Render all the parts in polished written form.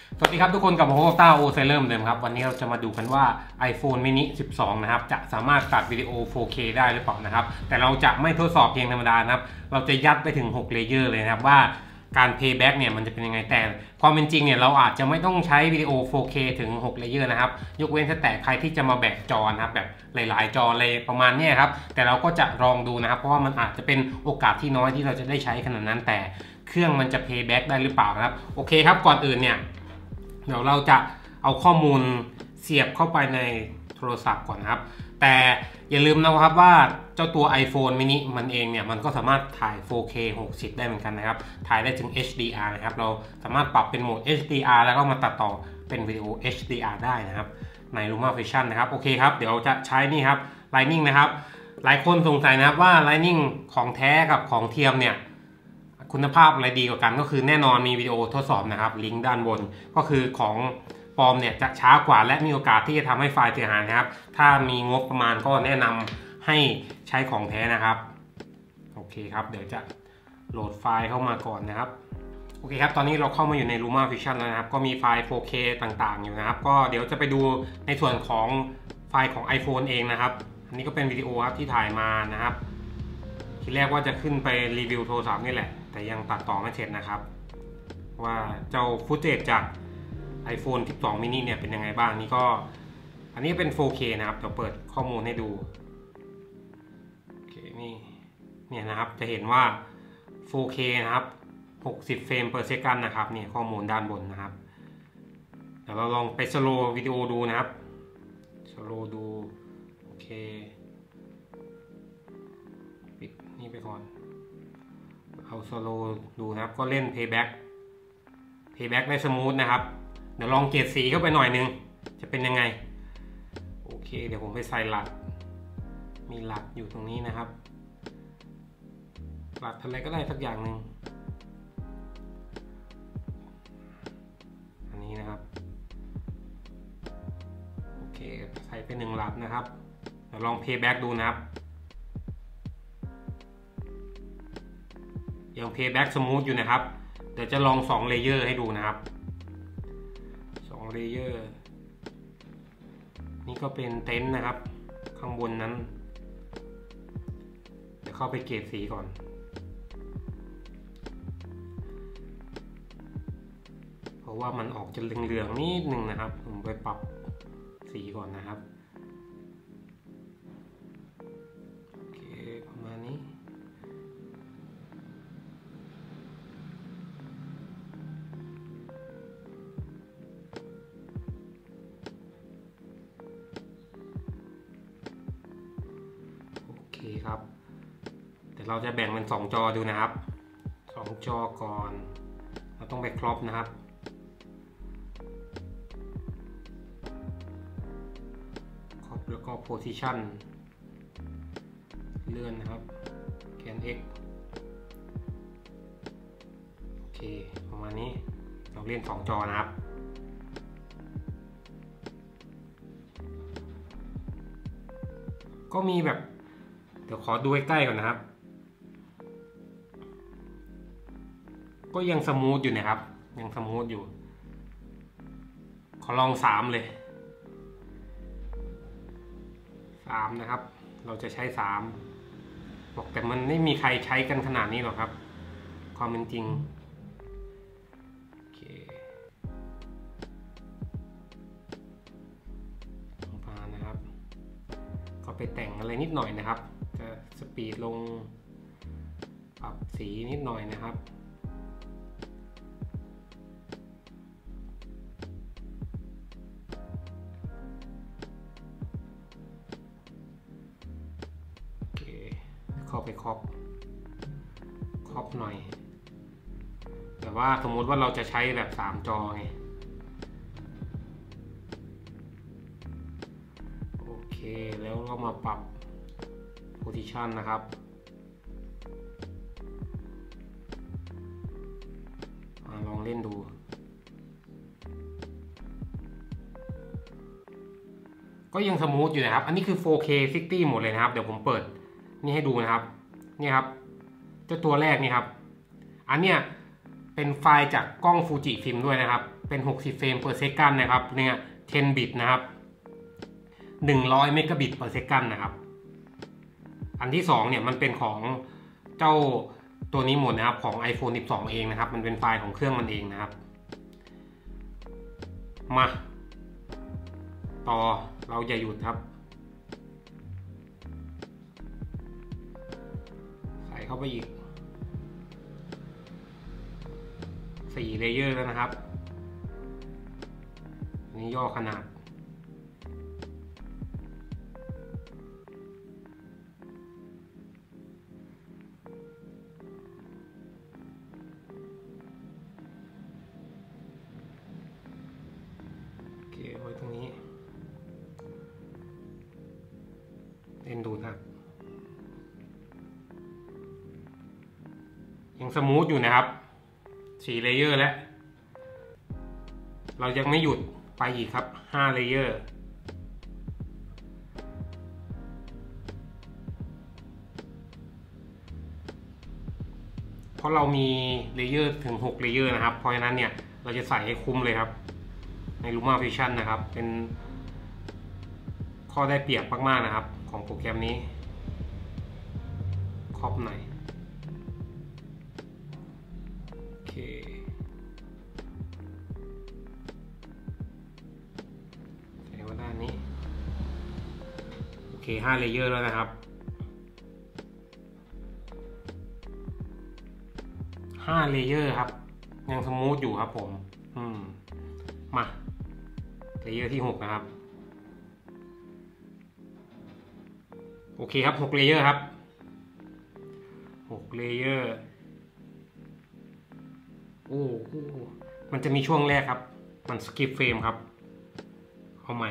สวัสดีครับทุกคนกับผมโฮต้าโอเซเลอร์เดิมครับวันนี้เราจะมาดูกันว่า iPhone mini 12นะครับจะสามารถตัดวิดีโอ 4K ได้หรือเปล่านะครับแต่เราจะไม่ทดสอบเพียงธรรมดานะครับเราจะยัดไปถึง6เลเยอร์เลยนะครับว่าการ playback เนี่ยมันจะเป็นยังไงแต่ความเป็นจริงเนี่ยเราอาจจะไม่ต้องใช้วิดีโอ 4K ถึง6เลเยอร์นะครับยกเว้นแต่ใครที่จะมาแบกจอนะครับแบบหลายๆจอเลยประมาณนี้ครับแต่เราก็จะลองดูนะครับเพราะว่ามันอาจจะเป็นโอกาสที่น้อยที่เราจะได้ใช้ขนาดนั้นแต่เครื่องมันจะ playback ได้หรือเปล่านะครับโอเคครับก่อนอื่นเนี่ยเดี๋ยวเราจะเอาข้อมูลเสียบเข้าไปในโทรศัพท์ก่อนนะครับแต่อย่าลืมนะครับว่าเจ้าตัว iPhone mini มันเองเนี่ยมันก็สามารถถ่าย 4K 60 ได้เหมือนกันนะครับถ่ายได้ถึง HDR นะครับเราสามารถปรับเป็นโหมด HDR แล้วก็มาตัดต่อเป็นวิดีโอ HDR ได้นะครับใน LumaFusion นะครับโอเคครับเดี๋ยวจะใช้นี่ครับ Lightning นะครับหลายคนสงสัยนะครับว่า Lightning ของแท้กับของเทียมเนี่ยคุณภาพอะไรดีกว่ากันก็คือแน่นอนมีวิดีโอทดสอบนะครับลิงก์ด้านบนก็คือของปลอมเนี่ยจะช้ากว่าและมีโอกาสที่จะทำให้ไฟล์เสียหายนะครับถ้ามีงบประมาณก็แนะนำให้ใช้ของแท้นะครับโอเคครับเดี๋ยวจะโหลดไฟล์เข้ามาก่อนนะครับโอเคครับตอนนี้เราเข้ามาอยู่ใน LumaFusion แล้วนะครับก็มีไฟล์ 4K ต่างๆอยู่นะครับก็เดี๋ยวจะไปดูในส่วนของไฟล์ของ iPhone เองนะครับอันนี้ก็เป็นวิดีโอครับที่ถ่ายมานะครับทีแรกว่าจะขึ้นไปรีวิวโทรศัพท์นี่แหละแต่ยังตัดต่อไม่เสร็จนะครับว่าเจ้าฟุตเทจจาก iPhone 12 mini เนี่ยเป็นยังไงบ้างนี่ก็อันนี้เป็น 4K นะครับเดี๋ยวเปิดข้อมูลให้ดูโอเคนี่เนี่ยนะครับจะเห็นว่า 4K นะครับ60 เฟรม per second นะครับเนี่ยข้อมูลด้านบนนะครับเดี๋ยวเราลองไปสโลว์วิดีโอดูนะครับสโลว์ดูโอเคปิดนี่ไปก่อนเอาสโลว์ดูนะครับก็เล่น playback ได้สมูทนะครับเดี๋ยวลองเกรดสีเข้าไปหน่อยนึงจะเป็นยังไงโอเคเดี๋ยวผมไปใส่หลักมีหลักอยู่ตรงนี้นะครับหลักอะไรก็ได้สักอย่างหนึ่งอันนี้นะครับโอเคใส่ไป1หลักนะครับเดี๋ยวลอง playback ดูนะครับยัง playback สมูทอยู่นะครับเดี๋ยวจะลอง2เลเยอร์ให้ดูนะครับ2เลเยอร์นี่ก็เป็นเต็นท์นะครับข้างบนนั้นเดี๋ยวเข้าไปเกรดสีก่อนเพราะว่ามันออกจะเหลืองๆนิดนึงนะครับผมไปปรับสีก่อนนะครับโอเคประมาณนี้ครับเดี๋ยวเราจะแบ่งเป็น2จอดูนะครับ2จอก่อนเราต้องไปครอปนะครับครอปแล้วก็ position เลื่อนนะครับแกน x โอเคประมาณนี้เราเล่น2จอนะครับก็มีแบบเดี๋ยวขอดูใกล้ๆก่อนนะครับก็ยังสมูทอยู่นะครับยังสมูทอยู่ขอลอง3เลย3นะครับเราจะใช้3บอกแต่มันไม่มีใครใช้กันขนาดนี้หรอกครับความเป็นจริงโอเคมานะครับก็ไปแต่งอะไรนิดหน่อยนะครับจะสปีดลงปรับสีนิดหน่อยนะครับโอเคเข้าไปครอบหน่อยแต่ว่าสมมุติว่าเราจะใช้แบบ3จอไงโอเคแล้วก็มาปรับposition นะครับลองเล่นดูก็ยังสมูทอยู่นะครับอันนี้คือ 4K 60 หมดเลยนะครับเดี๋ยวผมเปิดนี่ให้ดูนะครับนี่ครับเจ้าตัวแรกนี่ครับอันเนี้ยเป็นไฟล์จากกล้องฟูจิฟิล์มด้วยนะครับเเป็น60เฟรมper second นะครับเนี่ย10 บิตนะครับ100 เมกะบิตper second นะครับอันที่2เนี่ยมันเป็นของเจ้าตัวนี้หมดนะครับของ iPhone 12 เองนะครับมันเป็นไฟล์ของเครื่องมันเองนะครับมาต่อเราจะหยุดครับใส่เข้าไปอีก4เลเยอร์แล้วนะครับนี่ย่อขนาดโอเคไว้ตรงนี้เล่นดูครับยังสมูทอยู่นะครับ4เลเยอร์แล้วเรายังไม่หยุดไปอีกครับ5เลเยอร์เพราะเรามีเลเยอร์ถึง6เลเยอร์นะครับเพราะฉะนั้นเนี่ยเราจะใส่ให้คุ้มเลยครับใน Luma Fusion นะครับเป็นข้อได้เปรียบมากๆนะครับของโปรแกรมนี้ครอบหน่อยโอเคใส่มาด้านนี้โอเค5เลเยอร์แล้วนะครับ5เลเยอร์ครับยังสมูทอยู่ครับผมมาเลเยอร์ที่6นะครับโอเคครับ6เลเยอร์ครับ6เลเยอร์โอ้มันจะมีช่วงแรกครับมันสกิปเฟรมครับเอาใหม่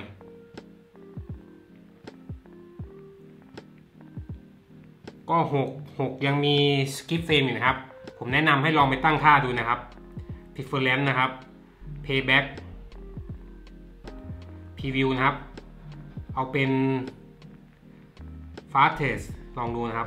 ก็6ยังมีสกิปเฟรมอยู่นะครับผมแนะนำให้ลองไปตั้งค่าดูนะครับ preference นะครับ playback preview นะครับเอาเป็น fastest ลองดูนะครับ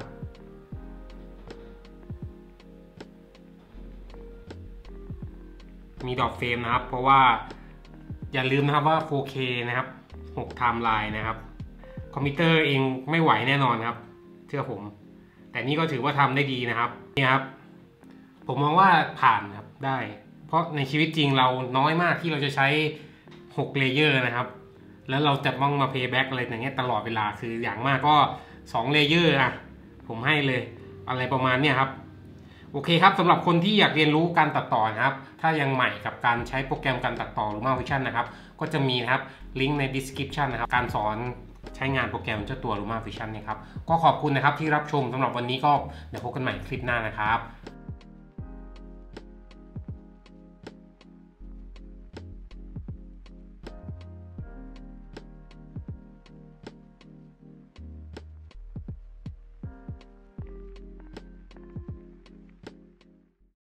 มีดรอปเฟรมนะครับเพราะว่าอย่าลืมนะครับว่า 4K นะครับ6 timeline นะครับคอมพิวเตอร์เองไม่ไหวแน่นอนครับเชื่อผมแต่นี่ก็ถือว่าทำได้ดีนะครับนี่ครับผมมองว่าผ่านครับได้เพราะในชีวิตจริงเราน้อยมากที่เราจะใช้6เลเยอร์นะครับแล้วเราจะต้องมา playback อะไรอย่างเงี้ยตลอดเวลาคืออย่างมากก็2เลเยอร์อ่ะผมให้เลยอะไรประมาณเนี้ยครับโอเคครับสำหรับคนที่อยากเรียนรู้การตัดต่อนะครับถ้ายังใหม่กับการใช้โปรแกรมการตัดต่อ Luma Fusion นะครับก็จะมีนะครับลิงก์ใน description นะครับการสอนใช้งานโปรแกรมเจ้าตัว Luma Fusion นะครับก็ขอบคุณนะครับที่รับชมสำหรับวันนี้ก็เดี๋ยวพบกันใหม่คลิปหน้านะครับ